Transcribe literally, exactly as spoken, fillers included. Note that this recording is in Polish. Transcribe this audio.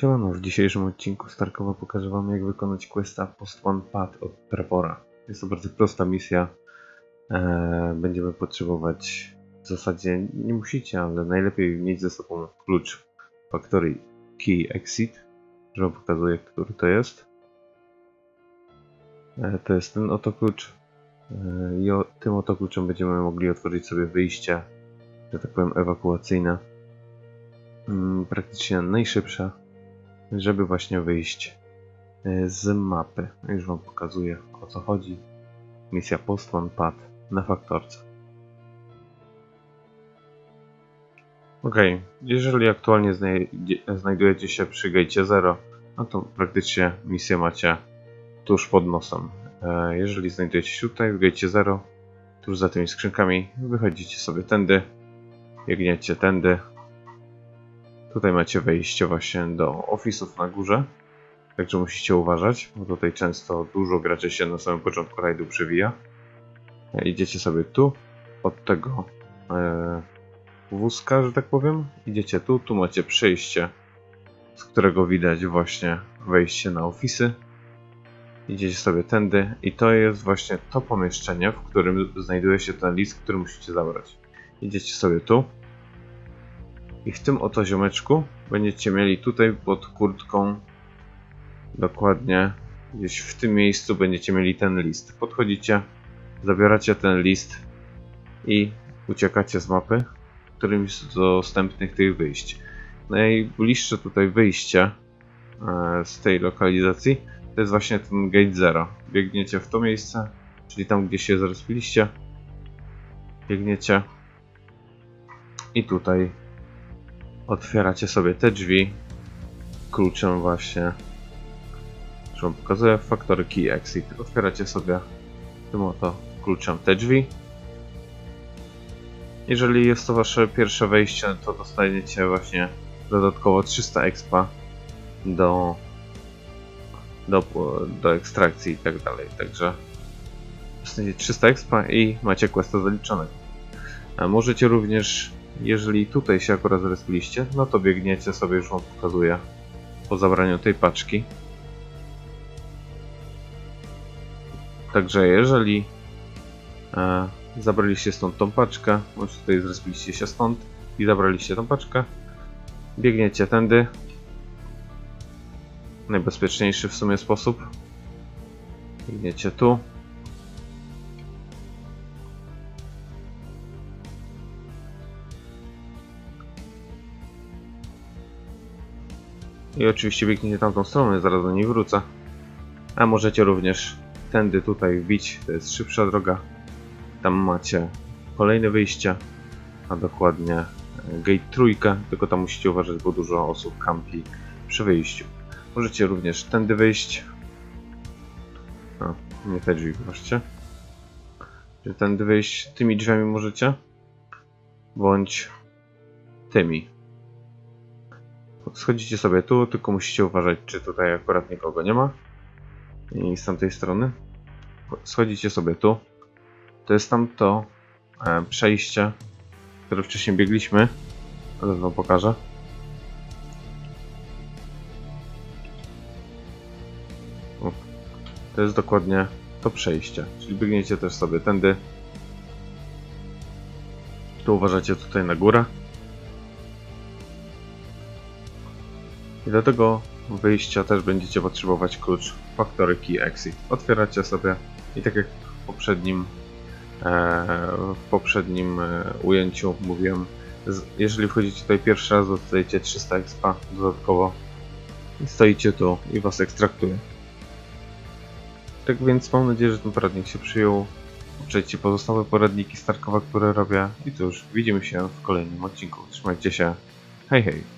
Siemano, w dzisiejszym odcinku Starkowa pokażę wam, jak wykonać questa Post One Path od Trevora. Jest to bardzo prosta misja. Eee, będziemy potrzebować, w zasadzie nie musicie, ale najlepiej mieć ze sobą klucz Factory Key Exit, że wam pokazuję, który to jest. Eee, to jest ten oto klucz. Eee, I o, tym oto kluczem będziemy mogli otworzyć sobie wyjście, że tak powiem, ewakuacyjne. Hmm, praktycznie najszybsze, żeby właśnie wyjść z mapy. Już wam pokazuję, o co chodzi. Misja Post One Path na faktorce. Ok, jeżeli aktualnie znajdujecie się przy gate zero, no to praktycznie misję macie tuż pod nosem. Jeżeli znajdujecie się tutaj w gate zero, tuż za tymi skrzynkami, wychodzicie sobie tędy, biegniecie tędy. Tutaj macie wejście właśnie do ofisów na górze, także musicie uważać, bo tutaj często dużo graczy się na samym początku rajdu przywija. Idziecie sobie tu, od tego e, wózka, że tak powiem. Idziecie tu, tu macie przejście, z którego widać właśnie wejście na ofisy. Idziecie sobie tędy i to jest właśnie to pomieszczenie, w którym znajduje się ten list, który musicie zabrać. Idziecie sobie tu. I w tym oto ziomeczku będziecie mieli tutaj pod kurtką, dokładnie gdzieś w tym miejscu będziecie mieli ten list. Podchodzicie, zabieracie ten list i uciekacie z mapy, którymś z dostępnych tych wyjść. Najbliższe tutaj wyjście z tej lokalizacji to jest właśnie ten gate zero. Biegniecie w to miejsce, czyli tam, gdzie się zrespiliście. Biegniecie i tutaj otwieracie sobie te drzwi kluczem właśnie, że wam pokazuję, Factory Key Exit. Otwieracie sobie tym oto kluczem te drzwi. Jeżeli jest to wasze pierwsze wejście, to dostaniecie właśnie dodatkowo trzysta expa do, do, do ekstrakcji i tak dalej. Także dostaniecie trzysta expa i macie questa zaliczonego. A możecie również, jeżeli tutaj się akurat zrespiliście, no to biegniecie sobie, już wam pokazuję, po zabraniu tej paczki. Także jeżeli e, zabraliście stąd tą paczkę, bądź tutaj zrespiliście się stąd i zabraliście tą paczkę, biegniecie tędy. Najbezpieczniejszy w sumie sposób. Biegniecie tu. I oczywiście biegniecie tamtą stronę, zaraz do niej wrócę. A możecie również tędy tutaj wbić, to jest szybsza droga. Tam macie kolejne wyjście, a dokładnie gate trójkę, tylko tam musicie uważać, bo dużo osób kampi przy wyjściu. Możecie również tędy wyjść. No, nie te drzwi, zobaczcie. Tędy wyjść tymi drzwiami możecie, bądź tymi. Schodzicie sobie tu, tylko musicie uważać, czy tutaj akurat nikogo nie ma. I z tamtej strony. Schodzicie sobie tu. To jest tamto e, przejście, które wcześniej biegliśmy. Zaraz wam pokażę. O, to jest dokładnie to przejście. Czyli biegniecie też sobie tędy. Tu uważacie tutaj na górę. I do tego wyjścia też będziecie potrzebować klucz Factory Key Exit. Otwieracie sobie i tak jak w poprzednim, e, w poprzednim e, ujęciu mówiłem, z, jeżeli wchodzicie tutaj pierwszy raz, dostajecie trzysta expa dodatkowo i stoicie tu i was ekstraktuje. Tak więc mam nadzieję, że ten poradnik się przyjął. Przejdźcie pozostałe poradniki Starkowa, które robię i cóż, widzimy się w kolejnym odcinku. Trzymajcie się, hej hej!